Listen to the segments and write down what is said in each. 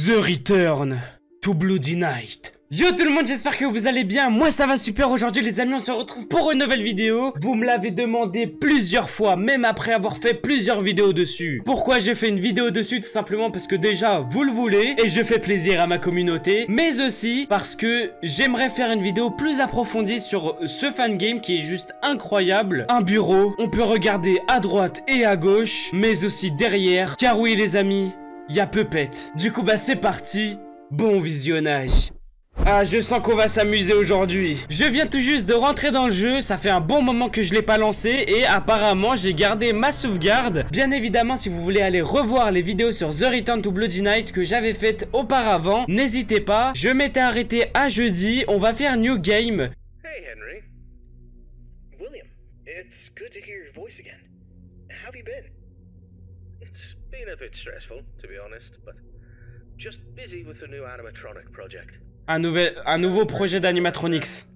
The Return to Bloody Night. Yo tout le monde, j'espère que vous allez bien. Moi ça va super. Aujourd'hui les amis, on se retrouve pour une nouvelle vidéo. Vous me l'avez demandé plusieurs fois, même après avoir fait plusieurs vidéos dessus. Pourquoi j'ai fait une vidéo dessus? Tout simplement parce que déjà vous le voulez et je fais plaisir à ma communauté, mais aussi parce que j'aimerais faire une vidéo plus approfondie sur ce fan game qui est juste incroyable. Un bureau, on peut regarder à droite et à gauche, mais aussi derrière, car oui les amis, il y a Puppet. Du coup bah c'est parti, bon visionnage. Ah, je sens qu'on va s'amuser aujourd'hui. Je viens tout juste de rentrer dans le jeu, ça fait un bon moment que je l'ai pas lancé et apparemment j'ai gardé ma sauvegarde. Bien évidemment, si vous voulez aller revoir les vidéos sur The Return to Bloody Night que j'avais faites auparavant, n'hésitez pas. Je m'étais arrêté à jeudi, on va faire New Game. Hey Henry. William, it's good to hear your voice again. How have you been? It's been a bit stressful, to be honest, but just busy with the new animatronic project. Un nouveau projet d'animatronics.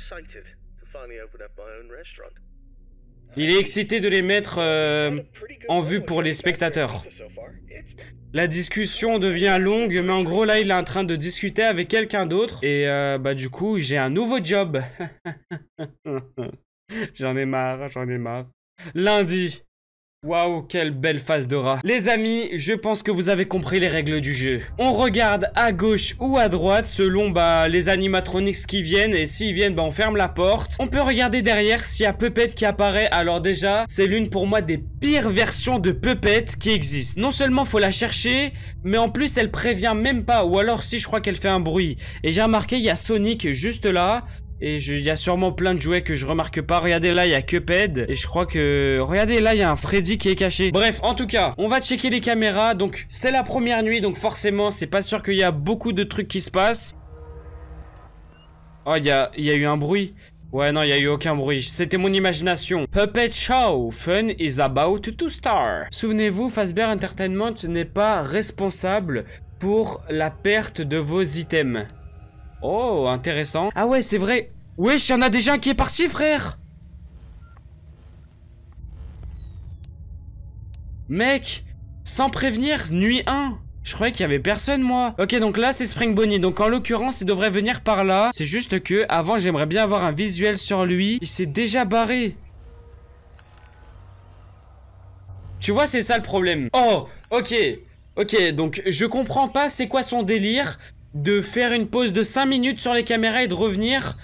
Il est excité de les mettre en vue pour les spectateurs. La discussion devient longue, mais en gros là il est en train de discuter avec quelqu'un d'autre. Et bah du coup j'ai un nouveau job. J'en ai marre, j'en ai marre. Lundi. Waouh, quelle belle face de rat. Les amis, je pense que vous avez compris les règles du jeu. On regarde à gauche ou à droite selon les animatronics qui viennent. Et s'ils viennent, on ferme la porte. On peut regarder derrière s'il y a Puppet qui apparaît. Alors déjà, c'est l'une pour moi des pires versions de Puppet qui existent. Non seulement faut la chercher, mais en plus elle prévient même pas. Ou alors si, je crois qu'elle fait un bruit. Et j'ai remarqué, il y a Sonic juste là. Et il y a sûrement plein de jouets que je remarque pas. Regardez là, il y a Cuphead. Et je crois que... Regardez là, il y a un Freddy qui est caché. Bref, en tout cas, on va checker les caméras. Donc, c'est la première nuit. Donc forcément, c'est pas sûr qu'il y a beaucoup de trucs qui se passent. Oh, il y a eu un bruit. Ouais, non, il y a eu aucun bruit. C'était mon imagination. Puppet Show. Fun is about to start. Souvenez-vous, Fazbear Entertainment n'est pas responsable pour la perte de vos items. Oh, intéressant. Ah ouais, c'est vrai. Wesh, y'en a déjà un qui est parti, frère. Mec, sans prévenir, nuit 1. Je croyais qu'il y avait personne, moi. Ok, donc là, c'est Spring Bonnie. Donc, en l'occurrence, il devrait venir par là. C'est juste que, avant, j'aimerais bien avoir un visuel sur lui. Il s'est déjà barré. Tu vois, c'est ça le problème. Oh, ok. Ok, donc, je comprends pas c'est quoi son délire de faire une pause de 5 minutes sur les caméras et de revenir.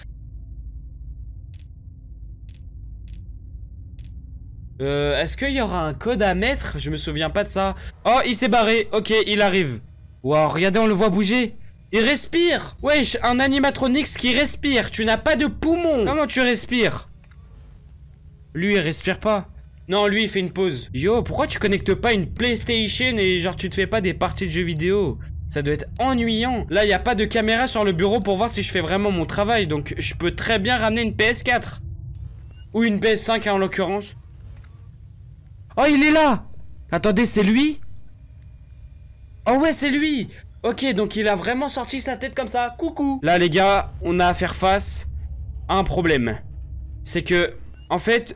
Est-ce qu'il y aura un code à mettre? Je me souviens pas de ça. Oh, il s'est barré. Ok, il arrive. Waouh, regardez, on le voit bouger. Il respire. Wesh, un animatronics qui respire. Tu n'as pas de poumon. Comment tu respires? Lui, il respire pas. Non, lui, il fait une pause. Yo, pourquoi tu connectes pas une PlayStation et genre tu te fais pas des parties de jeux vidéo? Ça doit être ennuyant. Là, il n'y a pas de caméra sur le bureau pour voir si je fais vraiment mon travail. Donc, je peux très bien ramener une PS4. Ou une PS5 en l'occurrence. Oh, il est là! Attendez, c'est lui? Oh ouais, c'est lui! Ok, donc il a vraiment sorti sa tête comme ça. Coucou! Là, les gars, on a à faire face à un problème. C'est que, en fait...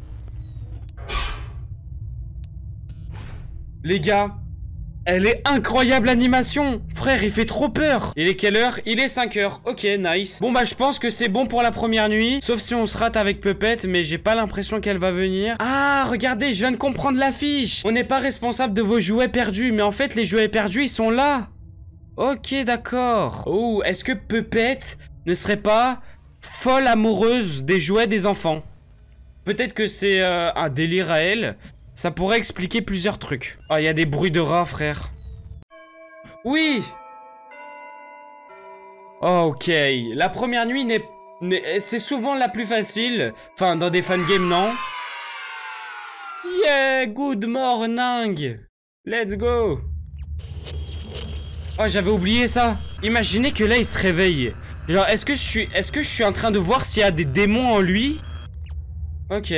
Les gars... Elle est incroyable l'animation. Frère, il fait trop peur. Il est quelle heure? Il est 5 heures. Ok, nice. Bon bah je pense que c'est bon pour la première nuit. Sauf si on se rate avec Puppet, mais j'ai pas l'impression qu'elle va venir. Ah, regardez, je viens de comprendre l'affiche. On n'est pas responsable de vos jouets perdus. Mais en fait, les jouets perdus, ils sont là. Ok, d'accord. Oh, est-ce que Puppet ne serait pas folle amoureuse des jouets des enfants? Peut-être que c'est un délire à elle. Ça pourrait expliquer plusieurs trucs. Ah, il y a des bruits de rats, frère. Oui. Oh, ok. La première nuit c'est souvent la plus facile. Enfin, dans des fangames, non. Yeah, good morning. Let's go. Oh, j'avais oublié ça. Imaginez que là, il se réveille. Genre, est-ce que je suis en train de voir s'il y a des démons en lui? Ok.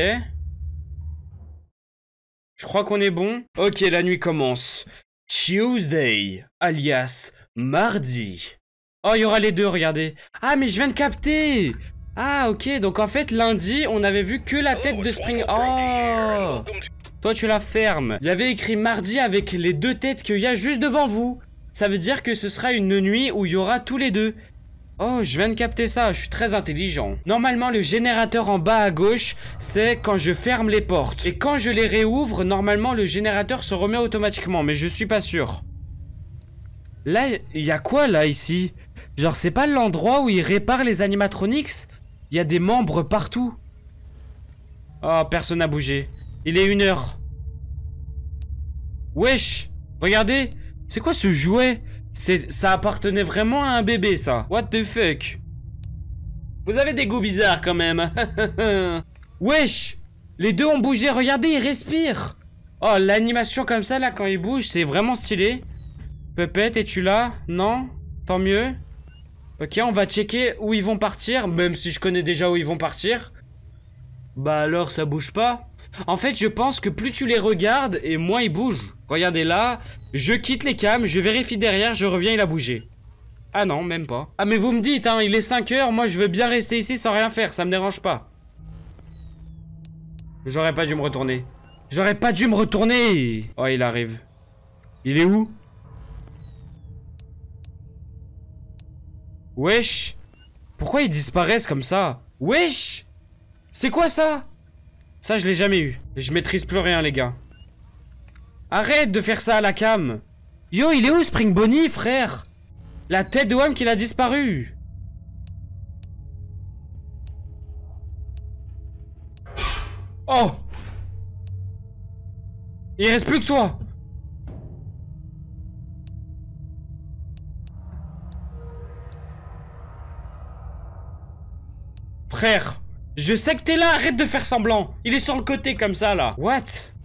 Je crois qu'on est bon. Ok, la nuit commence. Tuesday, alias mardi. Oh, il y aura les deux, regardez. Ah, mais je viens de capter. Ah, ok, donc en fait, lundi, on avait vu que la tête de Spring... Oh. Toi, tu la fermes. Il y avait écrit mardi avec les deux têtes qu'il y a juste devant vous. ça veut dire que ce sera une nuit où il y aura tous les deux. Oh, je viens de capter ça, je suis très intelligent. Normalement, le générateur en bas à gauche, c'est quand je ferme les portes. Et quand je les réouvre, normalement, le générateur se remet automatiquement, mais je suis pas sûr. Là, il y a quoi, là, ici? Genre, c'est pas l'endroit où ils réparent les animatronics? Il y a des membres partout. Oh, personne n'a bougé. Il est 1h. Wesh, regardez. C'est quoi ce jouet? Ça appartenait vraiment à un bébé, ça. What the fuck? Vous avez des goûts bizarres, quand même. Wesh. Les deux ont bougé, regardez, ils respirent. Oh, l'animation comme ça, là, quand ils bougent, c'est vraiment stylé. Puppet, es-tu là? Non? Tant mieux. Ok, on va checker où ils vont partir, même si je connais déjà où ils vont partir. Bah alors, ça bouge pas? En fait, je pense que plus tu les regardes, et moins ils bougent. Regardez là, je quitte les cams, je vérifie derrière, je reviens, il a bougé. Ah non, même pas. Ah mais vous me dites, hein, il est 5h, moi je veux bien rester ici sans rien faire, ça me dérange pas. J'aurais pas dû me retourner. J'aurais pas dû me retourner. Oh, il arrive. Il est où? Wesh. Pourquoi ils disparaissent comme ça? Wesh. C'est quoi ça? Ça, je l'ai jamais eu. Je maîtrise plus rien, les gars. Arrête de faire ça à la cam. Yo, il est où Spring Bonnie, frère? La tête de Wham qu'il a disparu. Oh. Il reste plus que toi. Frère, je sais que t'es là, arrête de faire semblant. Il est sur le côté comme ça, là. What?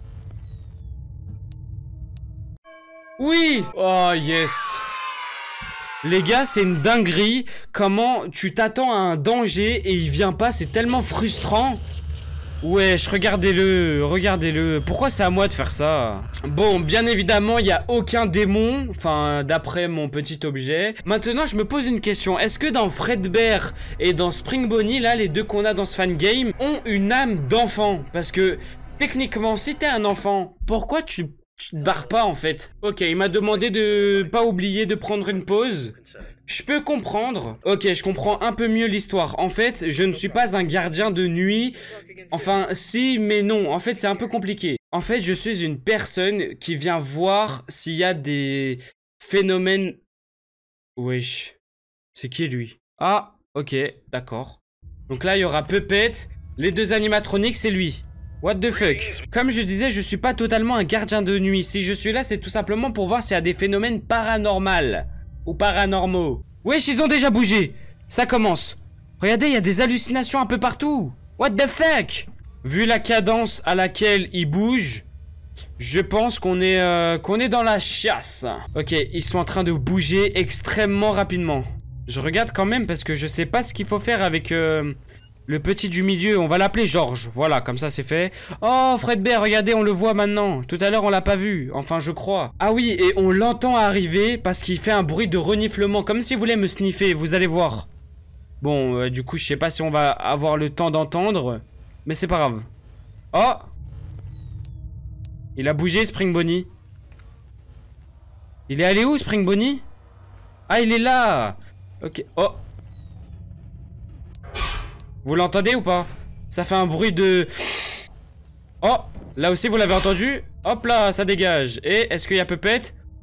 Oui. Oh, yes. Les gars, c'est une dinguerie. Comment tu t'attends à un danger et il vient pas, c'est tellement frustrant. Wesh, regardez-le, regardez-le. Pourquoi c'est à moi de faire ça? Bon, bien évidemment, il n'y a aucun démon. Enfin, d'après mon petit objet. Maintenant, je me pose une question. Est-ce que dans Fredbear et dans Spring Bonnie, là, les deux qu'on a dans ce fangame, ont une âme d'enfant? Parce que, techniquement, si t'es un enfant, pourquoi tu te barres pas, en fait? Ok, il m'a demandé de pas oublier de prendre une pause. Je peux comprendre. Ok, je comprends un peu mieux l'histoire. En fait, je ne suis pas un gardien de nuit. Enfin, si, mais non. En fait, c'est un peu compliqué. En fait, je suis une personne qui vient voir s'il y a des phénomènes... Wesh. C'est qui, lui? Ah, ok, d'accord. Donc là, il y aura Puppet. Les deux animatroniques, c'est lui. What the fuck? Comme je disais, je suis pas totalement un gardien de nuit. Si je suis là, c'est tout simplement pour voir s'il y a des phénomènes paranormaux. Ou paranormaux. Wesh, ils ont déjà bougé. Ça commence. Regardez, il y a des hallucinations un peu partout. What the fuck? Vu la cadence à laquelle ils bougent, je pense qu'on est dans la chiasse. Ok, ils sont en train de bouger extrêmement rapidement. Je regarde quand même parce que je sais pas ce qu'il faut faire avec le petit du milieu. On va l'appeler Georges. Voilà, comme ça c'est fait. Oh, Fredbear, regardez, on le voit maintenant. Tout à l'heure, on l'a pas vu. Enfin, je crois. Ah oui, et on l'entend arriver parce qu'il fait un bruit de reniflement. Comme s'il voulait me sniffer, vous allez voir. Bon, du coup, je sais pas si on va avoir le temps d'entendre. Mais c'est pas grave. Oh! Il a bougé, Spring Bonnie. Il est allé où, Spring Bonnie? Ah, il est là! Ok. Oh! Vous l'entendez ou pas? Ça fait un bruit de... Oh! Là aussi, vous l'avez entendu? Hop là, ça dégage. Et est-ce qu'il y a Puppet?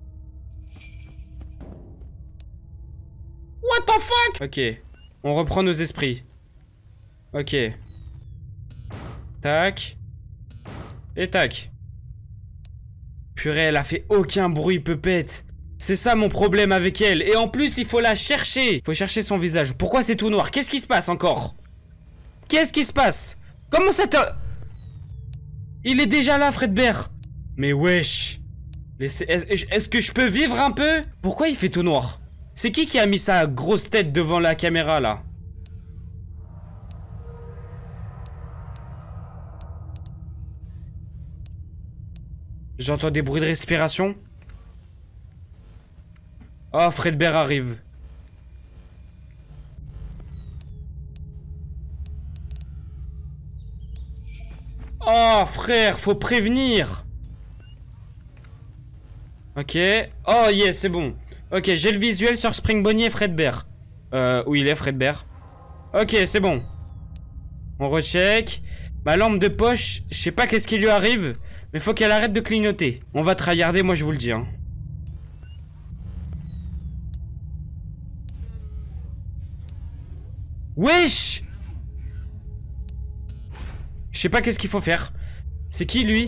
What the fuck? Ok. On reprend nos esprits. Ok. Tac. Et tac. Purée, elle a fait aucun bruit, Puppet. C'est ça mon problème avec elle. Et en plus, il faut la chercher. Il faut chercher son visage. Pourquoi c'est tout noir? Qu'est-ce qui se passe encore? Qu'est-ce qui se passe? Comment ça t'a... Il est déjà là, Fredbear. Mais wesh. Est-ce que je peux vivre un peu? Pourquoi il fait tout noir? C'est qui a mis sa grosse tête devant la caméra, là? J'entends des bruits de respiration. Oh, Fredbear arrive. Oh, frère, faut prévenir. Ok. Oh, yes, c'est bon. Ok, j'ai le visuel sur Spring Bonnie et Fredbear. Où il est Fredbear? Ok, c'est bon. On recheck. Ma lampe de poche, je sais pas qu'est-ce qui lui arrive, mais faut qu'elle arrête de clignoter. On va tryharder, moi je vous le dis. Hein. Wesh! Je sais pas qu'est-ce qu'il faut faire. C'est qui lui?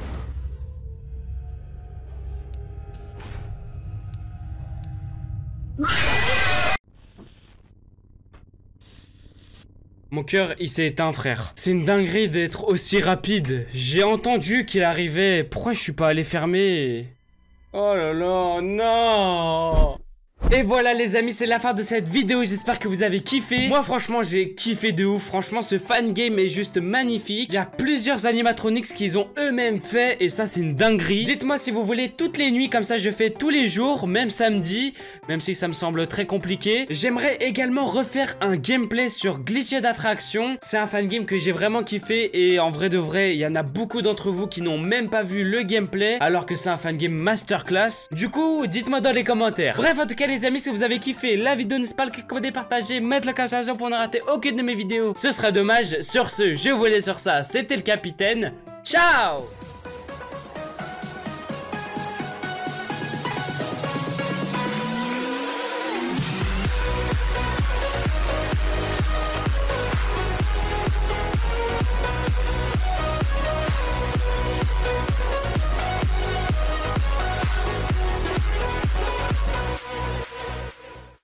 Mon cœur, il s'est éteint, frère. C'est une dinguerie d'être aussi rapide. J'ai entendu qu'il arrivait. Pourquoi je suis pas allé fermer? Oh là là, non! Et voilà les amis, c'est la fin de cette vidéo, j'espère que vous avez kiffé. Moi franchement j'ai kiffé de ouf, franchement ce fan game est juste magnifique. Il y a plusieurs animatronics qu'ils ont eux-mêmes fait et ça c'est une dinguerie. Dites-moi si vous voulez toutes les nuits, comme ça je fais tous les jours, même samedi, même si ça me semble très compliqué. J'aimerais également refaire un gameplay sur Glitched Attraction. C'est un fan game que j'ai vraiment kiffé et en vrai de vrai, il y en a beaucoup d'entre vous qui n'ont même pas vu le gameplay alors que c'est un fan game masterclass. Du coup, dites-moi dans les commentaires. Bref, en tout cas les amis, si vous avez kiffé la vidéo, n'hésitez pas à liker, commenter, partager, mettre la cloche pour ne rater aucune de mes vidéos. Ce serait dommage. Sur ce, je vous laisse sur ça. C'était le capitaine. Ciao!